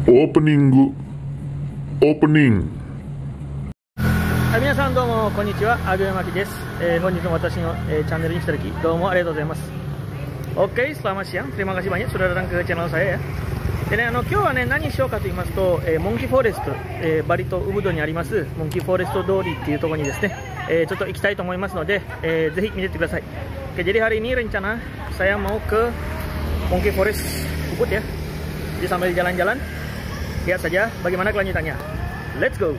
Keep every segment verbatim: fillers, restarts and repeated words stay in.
オープニングオープニング。 はい、皆さんどうもこんにちは、あぐやまきです。えー、本日も私の、えー、チャンネルに来た時どうもありがとうございます。 Oke, selamat siang, terima kasih banyak sudah datang ke channel saya ya. でね、あの今日はね何しようかと言いますと、えー、モンキーフォレスト、えー、バリ島ウブドにありますモンキーフォレスト通りっていうところにですね、えー、ちょっと行きたいと思いますので、えー、ぜひ見てってください。 Oke, jadi hari ini rencana saya mau ke Monkey Forest Ubud ya. Jadi sambil jalan-jalan lihat saja bagaimana kelanjutannya. Let's go.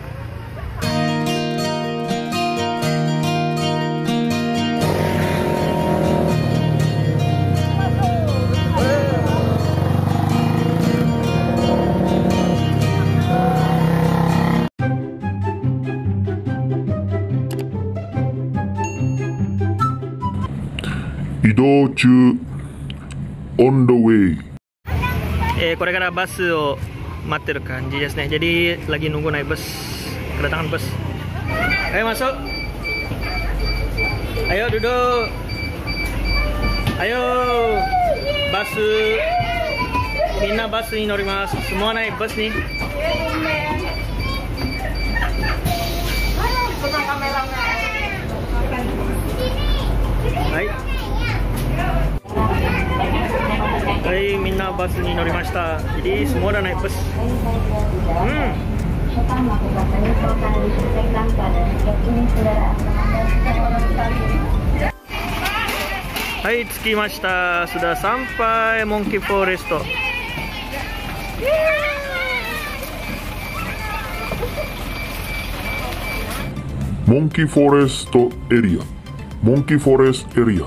Idou中 on the way。 えー、これからバスを待ってる感じですね。Jadi lagi nunggu naik bus, kedatangan bus. Ayo masuk. Ayo duduk. Ayo. Bus. Minna bus ni norimasu. Semua naik bus nih. Hai. Hai, minna bus ni norimashita. Jadi semua dah naik bus. Hmm. Hai, tsukimashita. Sudah sampai Monkey Forest. Monkey Forest area. Monkey Forest area.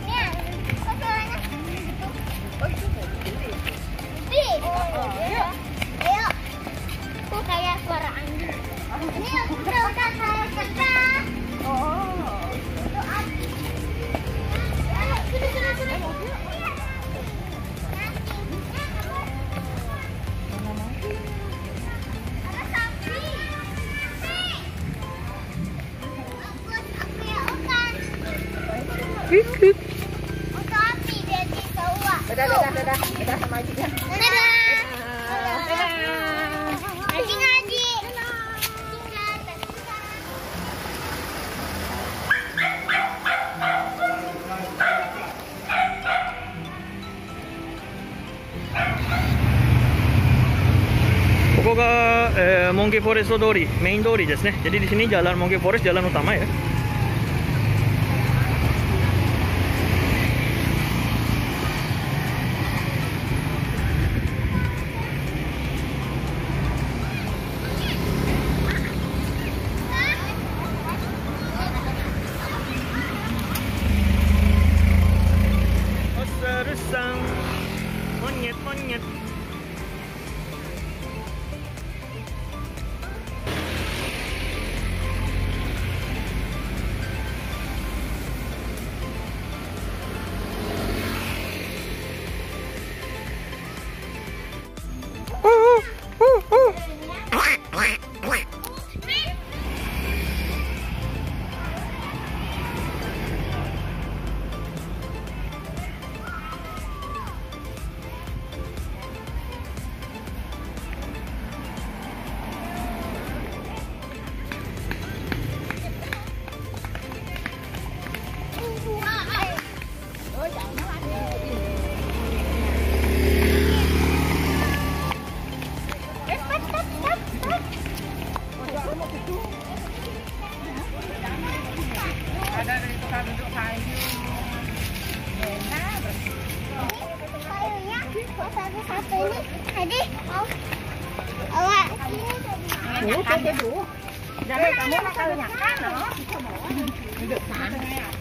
Dadah, dadah, dadah, dadah sama Aji ya. Dadah. Aji ngaji. Koko ga eh, Monkey Forest 通り、メイン通りですね。Jadi di sini jalan Monkey Forest, jalan utama ya. Osaru-san, monyet, monyet. Ada dari tukang duduk kayu. Enak. Kayunya satu-satu ini tadi mau awak sini. Oh, tadi dulu. Jangan kamu makan nyakan loh. Duduk sana.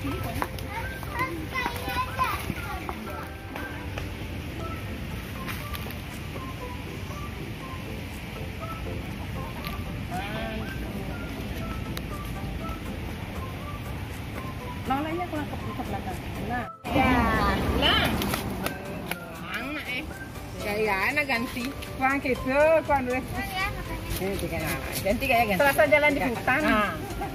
Lolanya kurang ke belakang. Nah. Ya. Nah. Mana eh? Kayak anak ganti. Kurang gitu, kurang dulu. Eh, ganti kayak ganti. Terasa jalan di hutan. Nah.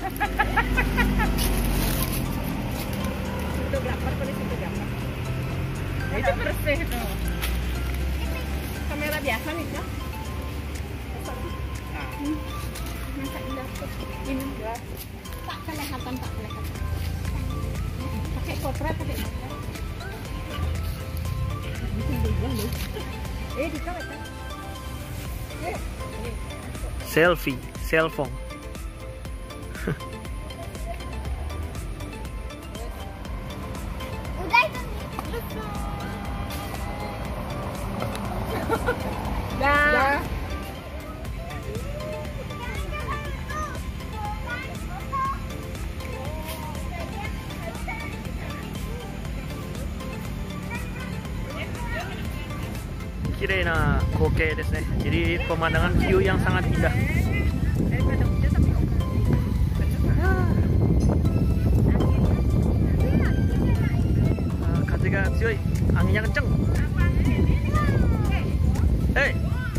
Itu berapa pada situ berapa? Itu bersih tuh. Kamera biasa nih, ya? Masak di dapur. Ini gelas. Tak kelihatan, tak kelihatan. Pakai kopra, pakai kopra. Eh, di kau itu. Eh, Selfie, cellphone. Udah itu. dah. Kirei na koke desu ne. Jadi pemandangan view yang sangat indah. Ah, kazega tsuoi, anginnya kenceng. Hei,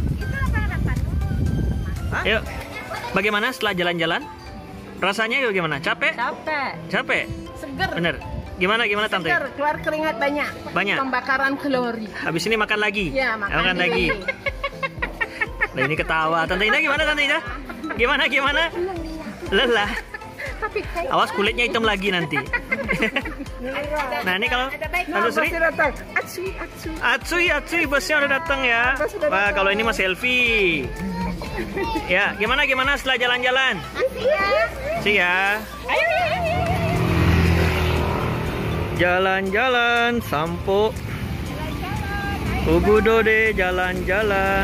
ayo. Bagaimana setelah jalan-jalan? Rasanya bagaimana? Capek? Capek. Capek? Seger. Bener. Gimana gimana tante? Seger, keluar keringat banyak. Banyak. Pembakaran kalori. Habis ini makan lagi? Ya, makan lagi. Nah ini ketawa. Tante Ina gimana Tante Ina? Gimana gimana? Lelah. Tapi kayak Awas kulitnya hitam lagi nanti. Nah ini kalau Tante Sri, datang. Atsui, atsui. Atsui Atsui busnya udah datang ya. Wah kalau ini mah selfie. Ya gimana gimana setelah jalan-jalan? Sih ya. Ayo, ayo, ayo. Jalan-jalan sampo. Ubudode jalan-jalan.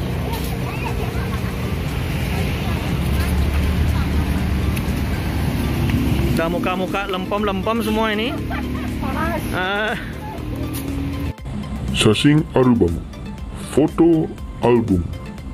Udah muka-muka lempom-lempom semua ini. Ah, 写真アルバム、フォトアルバム。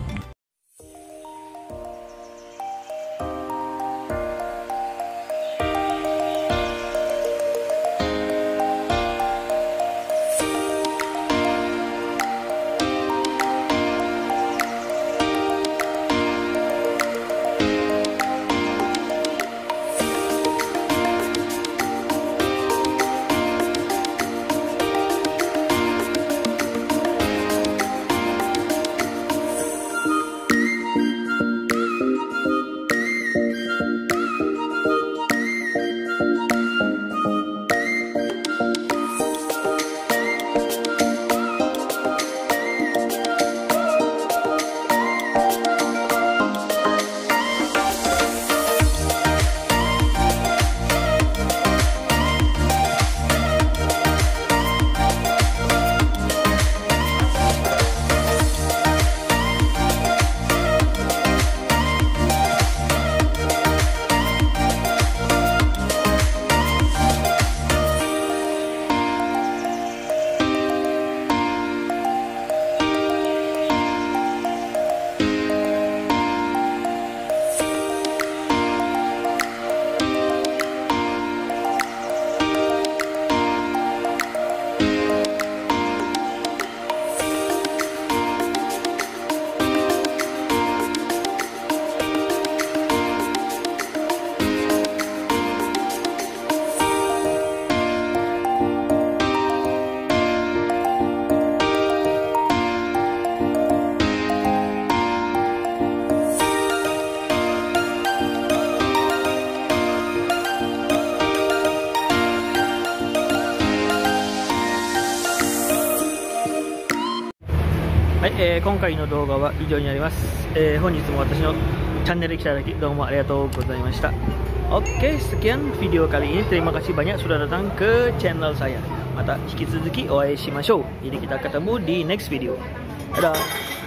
はい、えー、今回の動画は以上になります、えー、本日も私のチャンネルに来ただきどうもありがとうございました。 Oke, sekian video kali ini. Terima kasih banyak sudah datang ke channel saya. Mata hikitsuzuki oai shimashou. Jadi kita ketemu di next video. Dadah.